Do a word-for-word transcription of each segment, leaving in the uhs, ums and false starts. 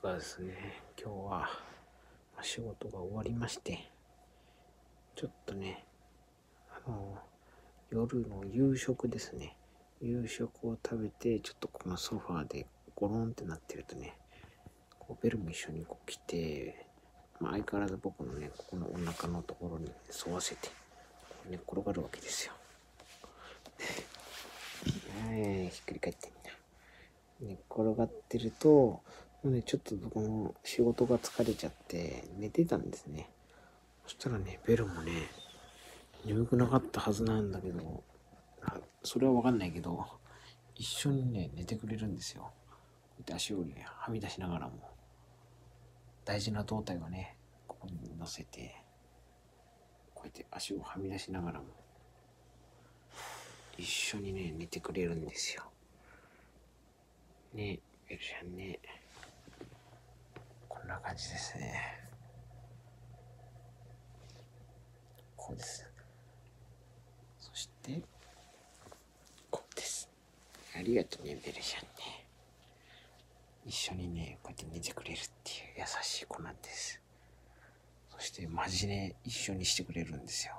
がですね、今日は仕事が終わりまして、ちょっとね、あの、夜の夕食ですね。夕食を食べて、ちょっとこのソファーでゴロンってなってるとね、こうベルも一緒にこう来て、まあ、相変わらず僕のね、ここのお腹のところに沿わせて、寝っ転がるわけですよ。はい、ひっくり返ってんだ。寝っ転がってると、もうね、ちょっと僕も仕事が疲れちゃって寝てたんですね。そしたらね、ベルもね、眠くなかったはずなんだけど、あそれはわかんないけど、一緒にね、寝てくれるんですよ。こうやって足をね、はみ出しながらも、大事な胴体をね、ここに乗せて、こうやって足をはみ出しながらも、一緒にね、寝てくれるんですよ。ね、ベルちゃんね、こんな感じですね。こうです。そして、こうです。ありがとうね、ベルちゃんね。一緒にね、こうやって寝てくれるっていう優しい子なんです。そして、マジで一緒にしてくれるんですよ。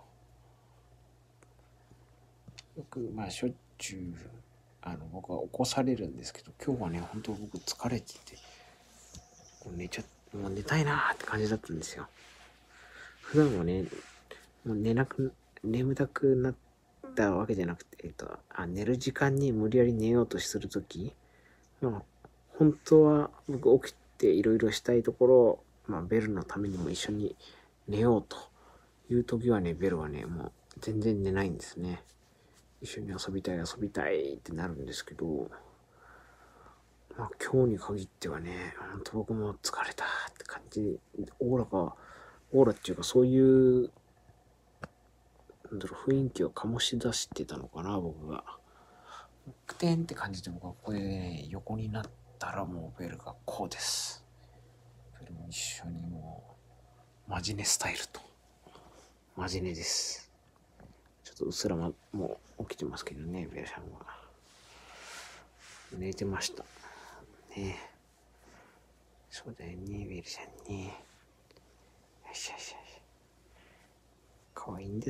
よく、まあ、しょっちゅう、あの、僕は起こされるんですけど、今日はね、本当僕疲れてて、もう寝ちゃ、もう寝たいなーって感じだったんですよ。普段はね、もう寝なく、眠たくなったわけじゃなくて、えっと、あ、寝る時間に無理やり寝ようとするとき、まあ、本当は僕起きていろいろしたいところ、まあ、ベルのためにも一緒に寝ようというときはね、ベルはね、もう全然寝ないんですね。一緒に遊びたい遊びたいってなるんですけど、まあ今日に限ってはね、ほんと僕も疲れたって感じ、オーラが、オーラっていうかそういう、なんだろう、雰囲気を醸し出してたのかな、僕が。くてんって感じで僕はここでね、横になったらもうベルがこうです。ベルも一緒にもう、マジネスタイルと。マジネです。ちょっとうっすら、ま、もう起きてますけどね、ベルさんは。寝てました。ね。そうだよね、ベルさんね。よしよしよし。かわいいんです。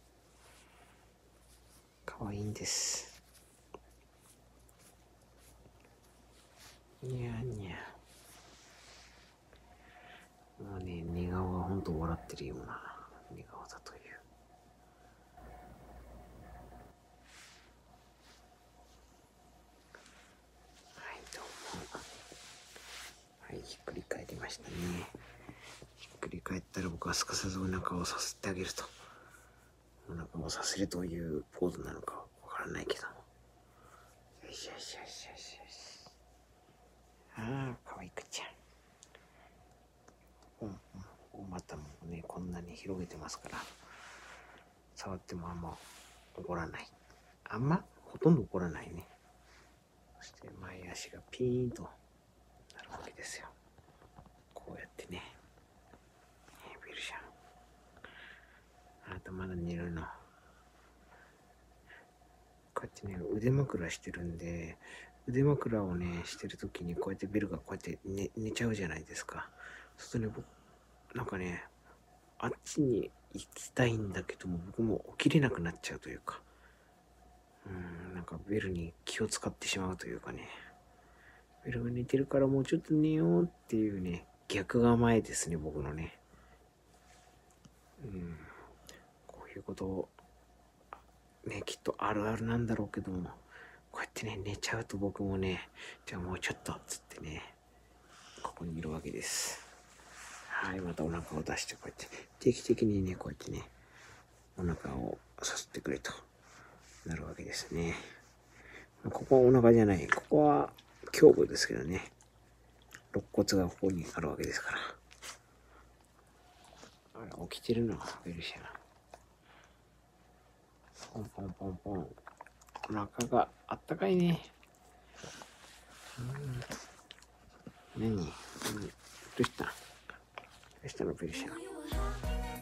かわいいんです。にゃーにゃー。もうね、寝顔がほんと笑ってるような寝顔だという。はい、どうも。はい、ひっくり返りましたね。ひっくり返ったら僕はすかさずお腹をさせてあげると。お腹をさせるというポーズなのかわからないけども。よしよしよしよしよし。ああ、かわいくちゃん。うんうん。お股もね、こんなに広げてますから、触ってもあんま怒らない。あんまほとんど怒らないね。そして前足がピーンとなるわけですよ。こうやってね。えー、ビルちゃん。あなたまだ寝るの。こうやってね、腕枕してるんで、腕枕をね、してるときにこうやってベルがこうやって寝、寝ちゃうじゃないですか。そうするとね、僕、なんかね、あっちに行きたいんだけども、僕も起きれなくなっちゃうというか、うん、なんかベルに気を使ってしまうというかね、ベルが寝てるからもうちょっと寝ようっていうね、逆構えですね、僕のね。うん、こういうことを、ね、きっとあるあるなんだろうけども、こうやってね、寝ちゃうと僕もね、じゃあもうちょっと、つってね、ここにいるわけです。はい、またお腹を出して、こうやって、定期的にね、こうやってね、お腹をさせてくれとなるわけですね。ここはお腹じゃない。ここは胸部ですけどね。肋骨がここにあるわけですから。あら、起きてるのベルシア。ポンポンポンポン。お腹があったかいね。うん。何、何どうしたどうしたのベルシア。